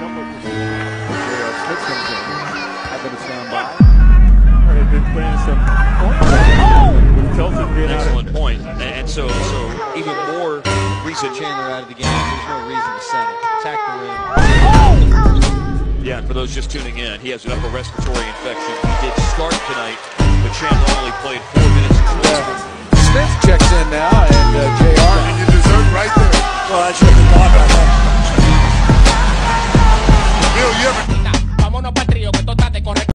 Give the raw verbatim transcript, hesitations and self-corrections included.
Smith comes in. Had them stand by. They've been playing some points. With Kelton being out. Excellent point. And, and so, so even more recent. Chandler out of the game. There's no reason to settle. Attack the rim. Yeah, and for those just tuning in, he has an upper respiratory infection. He did start tonight, but Chandler only played four minutes. Yeah. Smith checks in now, and uh,